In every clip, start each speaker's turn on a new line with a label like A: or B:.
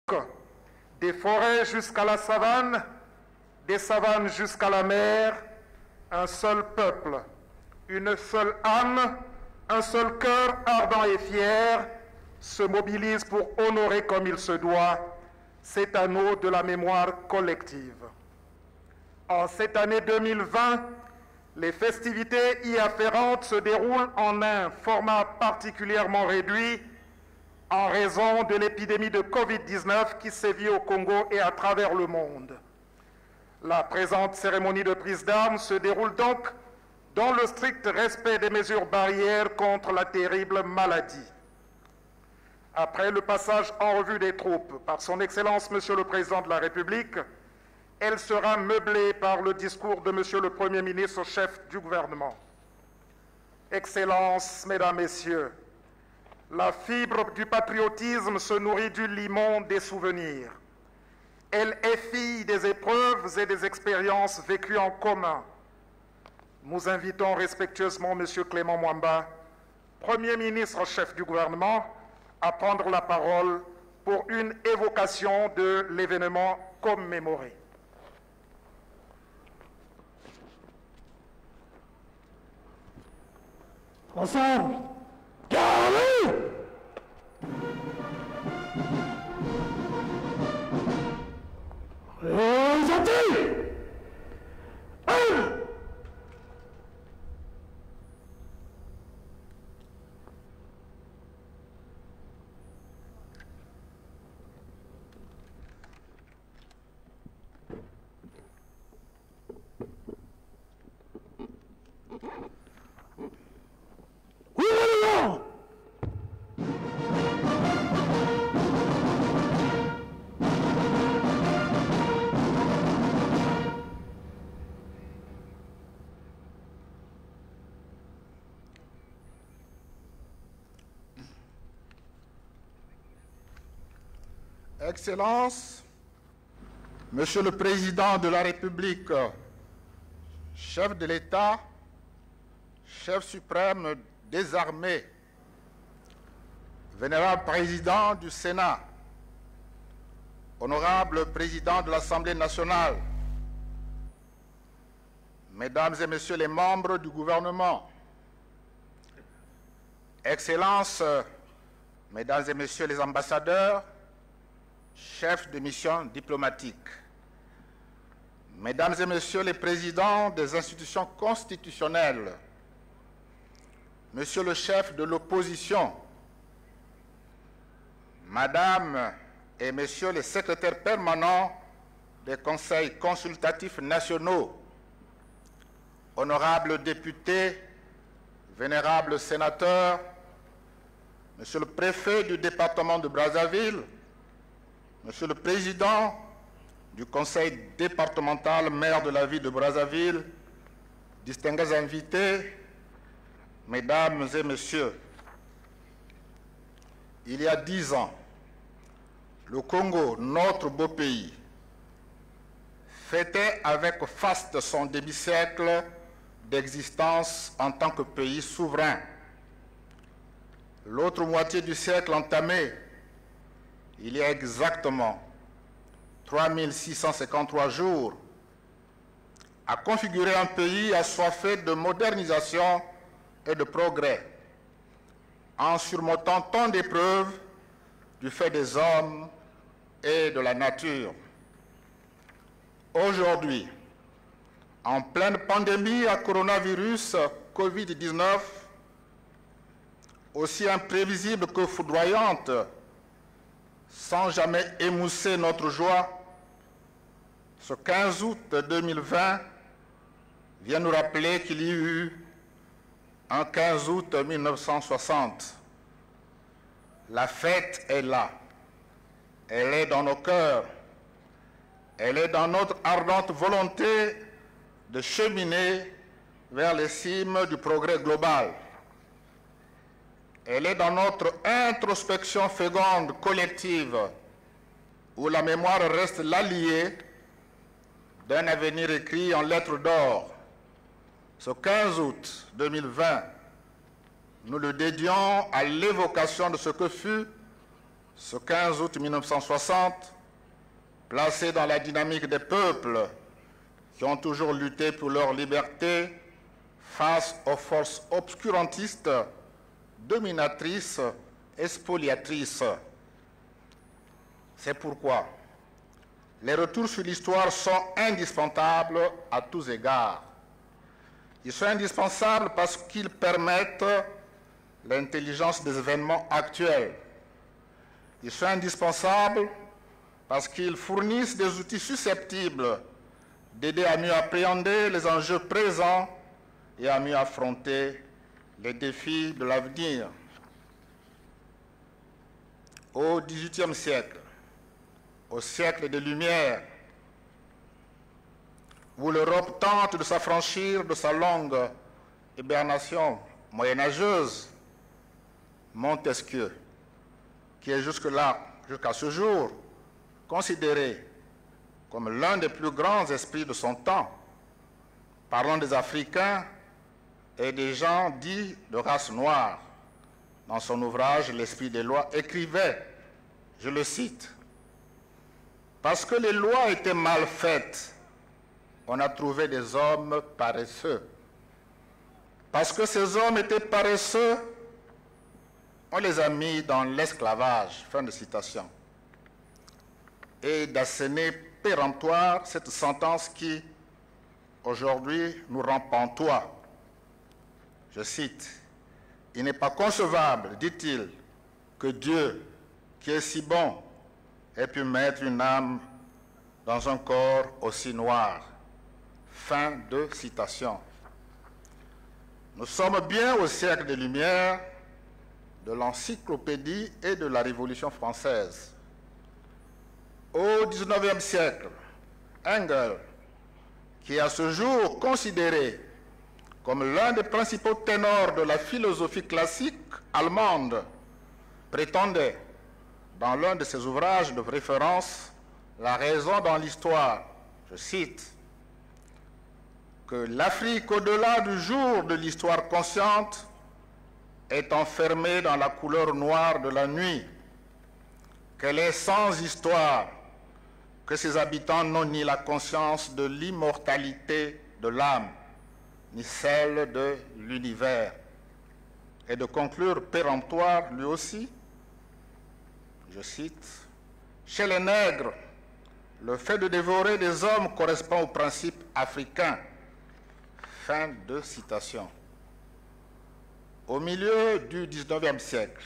A: Des forêts jusqu'à la savane, des savanes jusqu'à la mer, un seul peuple, une seule âme, un seul cœur ardent et fier se mobilise pour honorer comme il se doit cet anneau de la mémoire collective. En cette année 2020, les festivités y afférentes se déroulent en un format particulièrement réduit en raison de l'épidémie de Covid-19 qui sévit au Congo et à travers le monde. La présente cérémonie de prise d'armes se déroule donc dans le strict respect des mesures barrières contre la terrible maladie. Après le passage en revue des troupes par son Excellence Monsieur le Président de la République, elle sera meublée par le discours de Monsieur le Premier ministre, chef du gouvernement. Excellences, Mesdames, Messieurs, la fibre du patriotisme se nourrit du limon des souvenirs. Elle est fille des épreuves et des expériences vécues en commun. Nous invitons respectueusement M. Clément Mwamba, Premier ministre chef du gouvernement, à prendre la parole pour une évocation de l'événement commémoré.
B: Ensemble, carré! Présenté!
C: Excellences, Monsieur le Président de la République, chef de l'État, chef suprême des armées, vénérable Président du Sénat, honorable Président de l'Assemblée nationale, Mesdames et Messieurs les membres du gouvernement, Excellences, Mesdames et Messieurs les ambassadeurs, chefs de mission diplomatique, Mesdames et Messieurs les présidents des institutions constitutionnelles, Monsieur le chef de l'opposition, Madame et Messieurs les secrétaires permanents des conseils consultatifs nationaux, honorables députés, vénérables sénateurs, Monsieur le préfet du département de Brazzaville, Monsieur le Président du Conseil départemental, maire de la ville de Brazzaville, distingués invités, Mesdames et Messieurs, il y a 10 ans, le Congo, notre beau pays, fêtait avec faste son demi-siècle d'existence en tant que pays souverain. L'autre moitié du siècle entamé, il y a exactement 3653 jours, a configuré un pays assoiffé de modernisation et de progrès, en surmontant tant d'épreuves du fait des hommes et de la nature. Aujourd'hui, en pleine pandémie à coronavirus Covid-19, aussi imprévisible que foudroyante, sans jamais émousser notre joie, ce 15 août 2020 vient nous rappeler qu'il y eut un 15 août 1960. La fête est là, elle est dans nos cœurs, elle est dans notre ardente volonté de cheminer vers les cimes du progrès global. Elle est dans notre introspection féconde collective où la mémoire reste l'allié d'un avenir écrit en lettres d'or. Ce 15 août 2020, nous le dédions à l'évocation de ce que fut Ce 15 août 1960, placé dans la dynamique des peuples qui ont toujours lutté pour leur liberté face aux forces obscurantistes, dominatrices et spoliatrices. C'est pourquoi les retours sur l'histoire sont indispensables à tous égards. Ils sont indispensables parce qu'ils permettent l'intelligence des événements actuels. Ils sont indispensables parce qu'ils fournissent des outils susceptibles d'aider à mieux appréhender les enjeux présents et à mieux affronter les défis de l'avenir. Au XVIIIe siècle, au siècle des Lumières, où l'Europe tente de s'affranchir de sa longue hibernation moyenâgeuse, Montesquieu, qui est jusque-là, jusqu'à ce jour, considéré comme l'un des plus grands esprits de son temps, parlant des Africains et des gens dits de race noire, dans son ouvrage « L'esprit des lois », écrivait, je le cite, « Parce que les lois étaient mal faites, on a trouvé des hommes paresseux. Parce que ces hommes étaient paresseux, on les a mis dans l'esclavage. » Fin de citation. Et d'asséner péremptoire cette sentence qui, aujourd'hui, nous rend pantois. Je cite, « Il n'est pas concevable, dit-il, que Dieu, qui est si bon, ait pu mettre une âme dans un corps aussi noir. » Fin de citation. Nous sommes bien au siècle des Lumières, de l'encyclopédie et de la Révolution française. Au XIXe siècle, Engels, qui est à ce jour considéré comme l'un des principaux ténors de la philosophie classique allemande, prétendait, dans l'un de ses ouvrages de référence, La raison dans l'histoire, je cite, que l'Afrique, au-delà du jour de l'histoire consciente, est enfermée dans la couleur noire de la nuit, qu'elle est sans histoire, que ses habitants n'ont ni la conscience de l'immortalité de l'âme, ni celle de l'univers. Et de conclure péremptoire, lui aussi, je cite, « Chez les nègres, le fait de dévorer des hommes correspond au principe africain. » Fin de citation. Au milieu du XIXe siècle,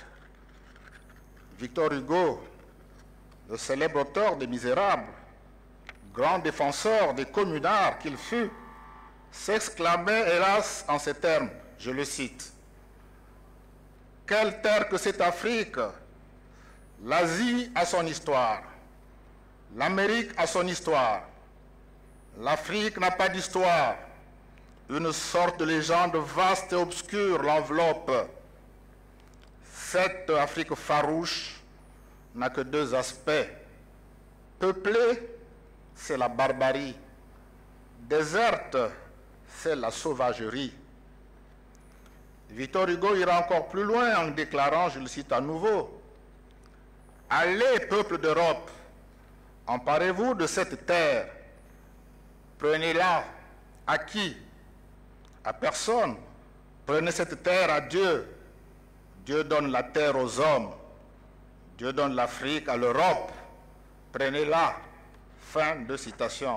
C: Victor Hugo, le célèbre auteur des Misérables, grand défenseur des communards qu'il fut, s'exclamait hélas en ces termes, je le cite, « Quelle terre que cette Afrique! L'Asie a son histoire, l'Amérique a son histoire, l'Afrique n'a pas d'histoire. Une sorte de légende vaste et obscure l'enveloppe. Cette Afrique farouche n'a que deux aspects. Peuplée, c'est la barbarie. Déserte, c'est la sauvagerie. » Victor Hugo ira encore plus loin en déclarant, je le cite à nouveau, « Allez, peuple d'Europe, emparez-vous de cette terre, prenez-la. À qui? À personne. Prenez cette terre à Dieu. Dieu donne la terre aux hommes. Dieu donne l'Afrique à l'Europe. Prenez-la. » Fin de citation.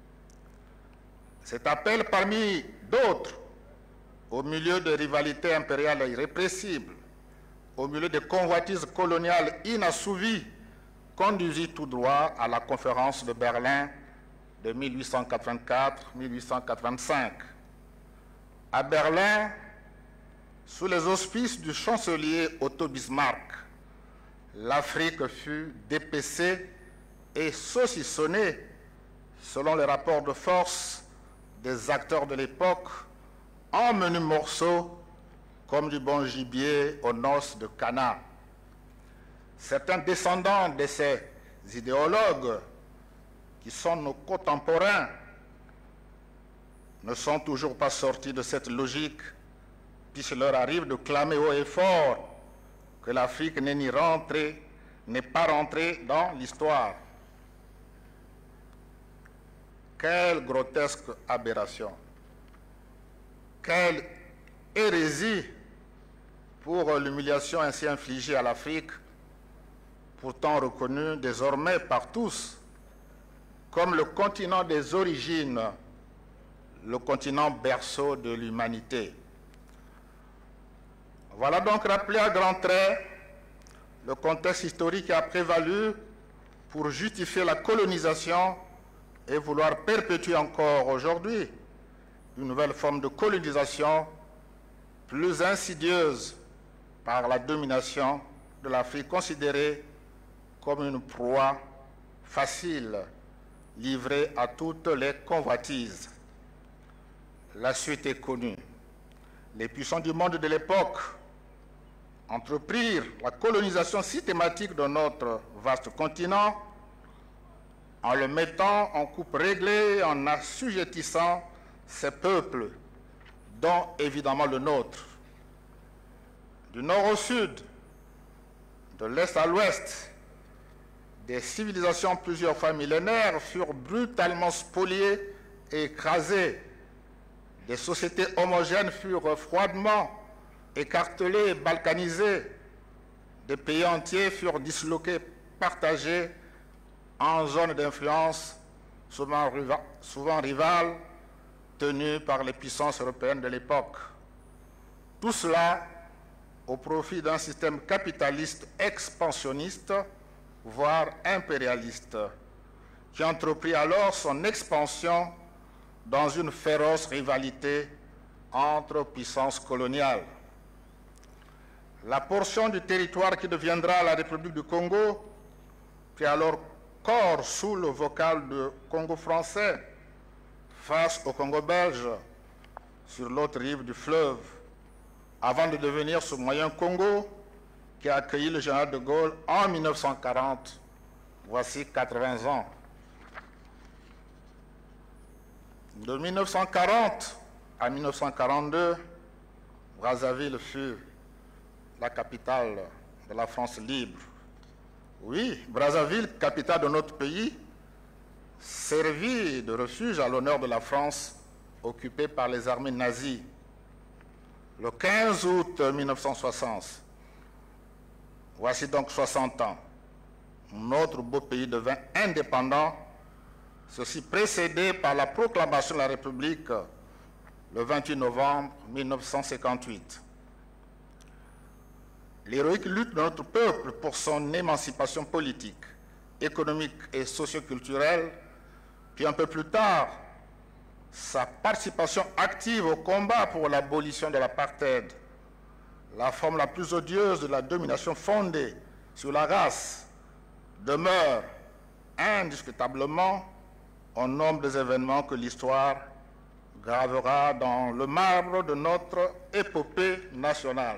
C: Cet appel parmi d'autres, au milieu de rivalités impériales irrépressibles, au milieu de convoitises coloniales inassouvies, conduisit tout droit à la conférence de Berlin de 1884-1885. À Berlin, sous les auspices du chancelier Otto Bismarck, l'Afrique fut dépecée et saucissonnée selon les rapports de force des acteurs de l'époque en menus morceaux comme du bon gibier aux noces de Cana. Certains descendants de ces idéologues, qui sont nos contemporains, ne sont toujours pas sortis de cette logique, puisqu'il leur arrive de clamer haut et fort que l'Afrique n'est ni rentrée n'est pas rentré dans l'histoire. Quelle grotesque aberration! Quelle hérésie pour l'humiliation ainsi infligée à l'Afrique, pourtant reconnue désormais par tous comme le continent des origines, le continent berceau de l'humanité. Voilà donc rappelé à grands traits le contexte historique qui a prévalu pour justifier la colonisation et vouloir perpétuer encore aujourd'hui une nouvelle forme de colonisation plus insidieuse par la domination de l'Afrique, considérée comme une proie facile, livrée à toutes les convoitises. La suite est connue. Les puissants du monde de l'époque entreprirent la colonisation systématique de notre vaste continent en le mettant en coupe réglée, en assujettissant ces peuples, dont évidemment le nôtre. Du nord au sud, de l'est à l'ouest, des civilisations plusieurs fois millénaires furent brutalement spoliées et écrasées. Des sociétés homogènes furent froidement écartelées et balkanisées. Des pays entiers furent disloqués, partagés en zones d'influence souvent rivales, tenues par les puissances européennes de l'époque. Tout cela au profit d'un système capitaliste expansionniste, voire impérialiste, qui entreprit alors son expansion dans une féroce rivalité entre puissances coloniales. La portion du territoire qui deviendra la République du Congo prit alors corps sous le vocal de Congo français face au Congo belge sur l'autre rive du fleuve, avant de devenir ce moyen Congo qui a accueilli le général de Gaulle en 1940, voici 80 ans. De 1940 à 1942, Brazzaville fut la capitale de la France libre. Oui, Brazzaville, capitale de notre pays, servit de refuge à l'honneur de la France occupée par les armées nazies. Le 15 août 1960, voici donc 60 ans, notre beau pays devint indépendant, ceci précédé par la proclamation de la République le 28 novembre 1958. L'héroïque lutte de notre peuple pour son émancipation politique, économique et socioculturelle, puis un peu plus tard, sa participation active au combat pour l'abolition de l'apartheid, la forme la plus odieuse de la domination fondée sur la race, demeure indiscutablement au nombre des événements que l'histoire gravera dans le marbre de notre épopée nationale.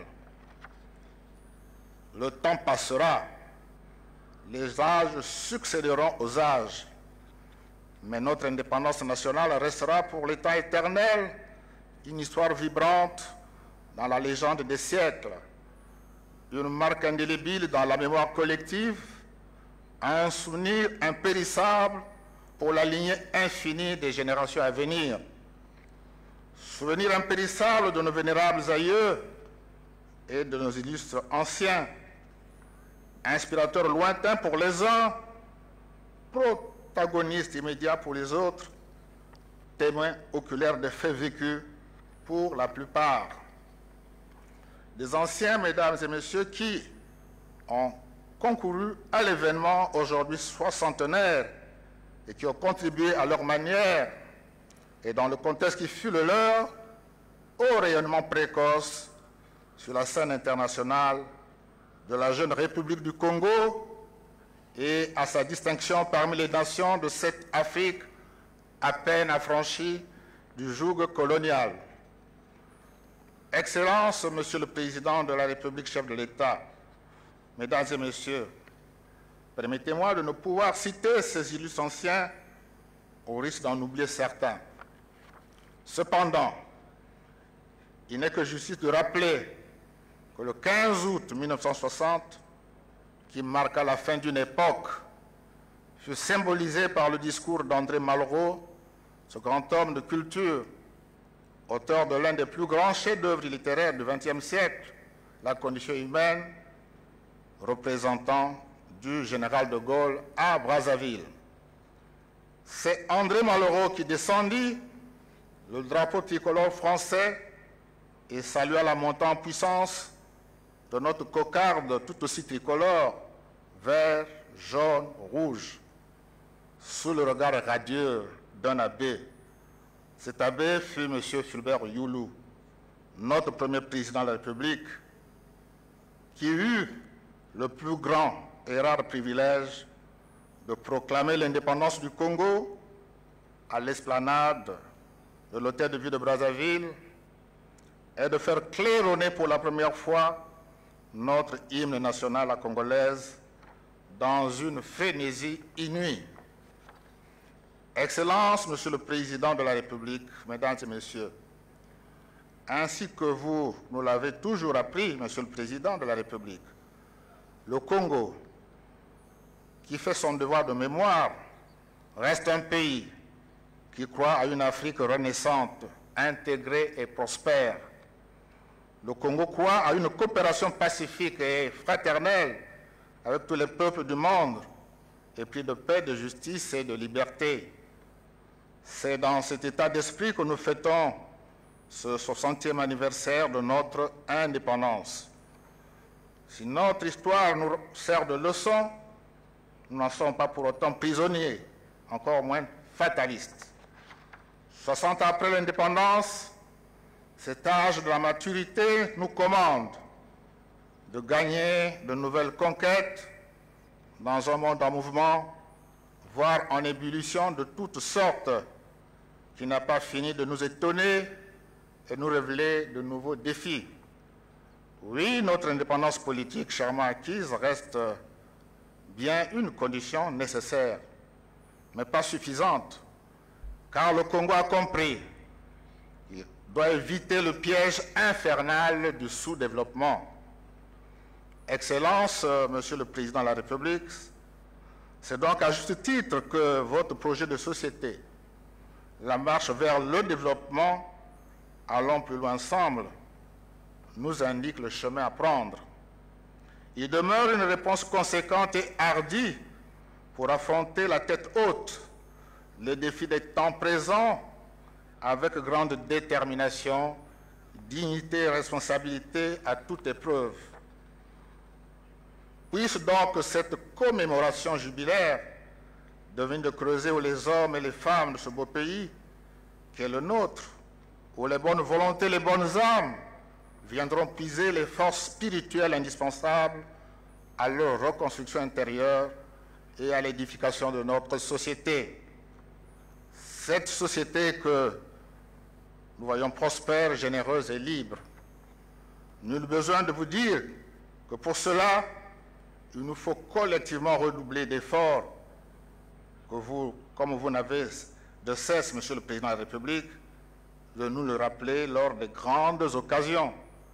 C: Le temps passera, les âges succéderont aux âges, mais notre indépendance nationale restera pour l'État éternel une histoire vibrante dans la légende des siècles, une marque indélébile dans la mémoire collective, un souvenir impérissable pour la lignée infinie des générations à venir. Souvenir impérissable de nos vénérables aïeux et de nos illustres anciens, inspirateur lointain pour les uns, protagoniste immédiat pour les autres, témoin oculaire des faits vécus pour la plupart. Des anciens, mesdames et messieurs, qui ont concouru à l'événement aujourd'hui soixantenaire et qui ont contribué à leur manière et dans le contexte qui fut le leur au rayonnement précoce sur la scène internationale de la jeune République du Congo et à sa distinction parmi les nations de cette Afrique à peine affranchie du joug colonial. Excellences, Monsieur le Président de la République, chef de l'État, Mesdames et Messieurs, permettez-moi de ne pouvoir citer ces illustres anciens au risque d'en oublier certains. Cependant, il n'est que justice de rappeler que le 15 août 1960, qui marqua la fin d'une époque, fut symbolisé par le discours d'André Malraux, ce grand homme de culture, auteur de l'un des plus grands chefs-d'œuvre littéraires du XXe siècle, La condition humaine, représentant du général de Gaulle à Brazzaville. C'est André Malraux qui descendit le drapeau tricolore français et salua la montée en puissance de notre cocarde tout aussi tricolore, vert, jaune, rouge, sous le regard radieux d'un abbé. Cet abbé fut M. Fulbert Youlou, notre premier président de la République, qui eut le plus grand et rare privilège de proclamer l'indépendance du Congo à l'esplanade de l'hôtel de ville de Brazzaville et de faire claironner pour la première fois notre hymne national à congolaise dans une frénésie inouïe. Excellences, Monsieur le Président de la République, Mesdames et Messieurs, ainsi que vous nous l'avez toujours appris, Monsieur le Président de la République, le Congo, qui fait son devoir de mémoire, reste un pays qui croit à une Afrique renaissante, intégrée et prospère. Le Congo croit à une coopération pacifique et fraternelle avec tous les peuples du monde, épris de paix, de justice et de liberté. C'est dans cet état d'esprit que nous fêtons ce 60e anniversaire de notre indépendance. Si notre histoire nous sert de leçon, nous n'en sommes pas pour autant prisonniers, encore moins fatalistes. 60 ans après l'indépendance, cet âge de la maturité nous commande de gagner de nouvelles conquêtes dans un monde en mouvement, voire en ébullition de toutes sortes, qui n'a pas fini de nous étonner et nous révéler de nouveaux défis. Oui, notre indépendance politique, chèrement acquise, reste bien une condition nécessaire, mais pas suffisante, car le Congo a compris qu'il doit éviter le piège infernal du sous-développement. Excellence, Monsieur le Président de la République, c'est donc à juste titre que votre projet de société, la marche vers le développement, allons plus loin ensemble, nous indique le chemin à prendre. Il demeure une réponse conséquente et hardie pour affronter la tête haute les défis des temps présents avec grande détermination, dignité et responsabilité à toute épreuve. Puisse donc cette commémoration jubilaire devenir de creuset où les hommes et les femmes de ce beau pays, qui est le nôtre, où les bonnes volontés, les bonnes âmes viendront puiser les forces spirituelles indispensables à leur reconstruction intérieure et à l'édification de notre société. Cette société que nous voyons prospère, généreuse et libre. Nul besoin de vous dire que pour cela, il nous faut collectivement redoubler d'efforts, que vous, comme vous n'avez de cesse, Monsieur le Président de la République, de nous le rappeler lors des grandes occasions.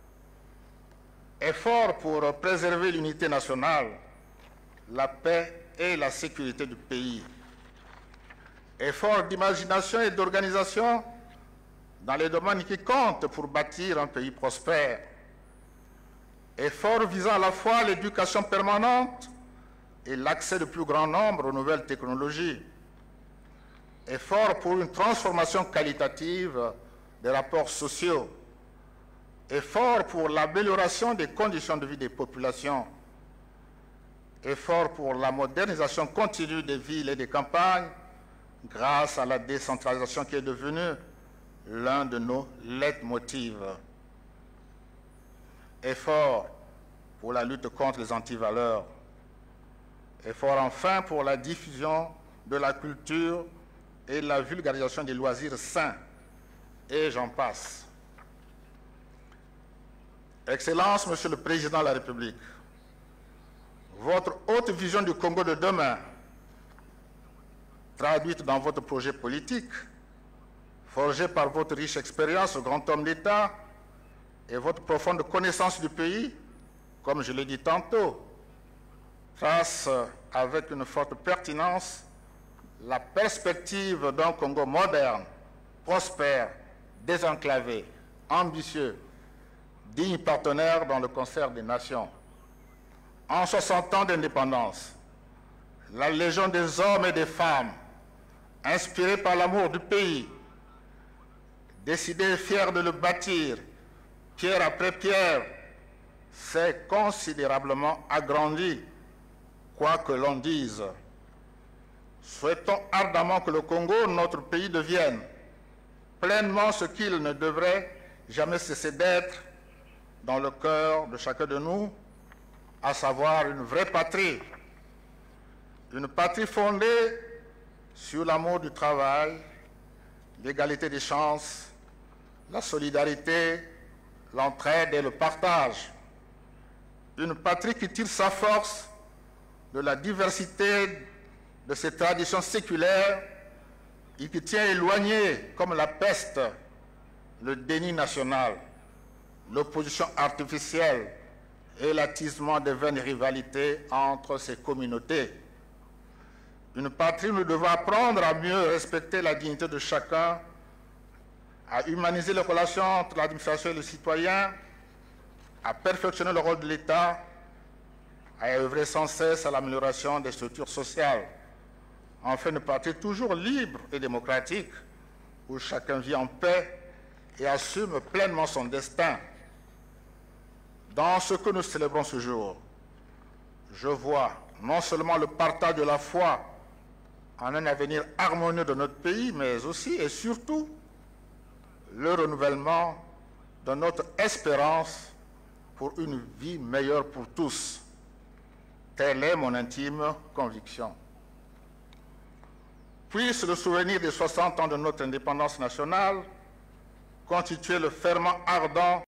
C: Efforts pour préserver l'unité nationale, la paix et la sécurité du pays. Efforts d'imagination et d'organisation dans les domaines qui comptent pour bâtir un pays prospère. Efforts visant à la fois l'éducation permanente et l'accès du plus grand nombre aux nouvelles technologies. Efforts pour une transformation qualitative des rapports sociaux. Efforts pour l'amélioration des conditions de vie des populations. Efforts pour la modernisation continue des villes et des campagnes grâce à la décentralisation qui est devenue l'un de nos leitmotivs. Efforts pour la lutte contre les antivaleurs. Efforts enfin pour la diffusion de la culture et la vulgarisation des loisirs sains. Et j'en passe. Excellence, Monsieur le Président de la République, votre haute vision du Congo de demain, traduite dans votre projet politique, forgé par votre riche expérience au grand homme d'État et votre profonde connaissance du pays, comme je l'ai dit tantôt, trace avec une forte pertinence la perspective d'un Congo moderne, prospère, désenclavé, ambitieux, digne partenaire dans le concert des nations. En 60 ans d'indépendance, la Légion des hommes et des femmes, inspirée par l'amour du pays, décidée et fière de le bâtir, pierre après pierre, s'est considérablement agrandie, quoi que l'on dise. Souhaitons ardemment que le Congo, notre pays, devienne pleinement ce qu'il ne devrait jamais cesser d'être dans le cœur de chacun de nous, à savoir une vraie patrie. Une patrie fondée sur l'amour du travail, l'égalité des chances, la solidarité, l'entraide et le partage. Une patrie qui tire sa force de la diversité de ses traditions séculaires et qui tient éloigné comme la peste le déni national, l'opposition artificielle et l'attisement des vaines rivalités entre ces communautés. Une patrie nous devra apprendre à mieux respecter la dignité de chacun, à humaniser les relations entre l'administration et le citoyen, à perfectionner le rôle de l'État, à œuvrer sans cesse à l'amélioration des structures sociales. Enfin, une patrie toujours libre et démocratique, où chacun vit en paix et assume pleinement son destin. Dans ce que nous célébrons ce jour, je vois non seulement le partage de la foi en un avenir harmonieux de notre pays, mais aussi et surtout le renouvellement de notre espérance pour une vie meilleure pour tous. Telle est mon intime conviction. Puisse le souvenir des 60 ans de notre indépendance nationale constituer le ferment ardent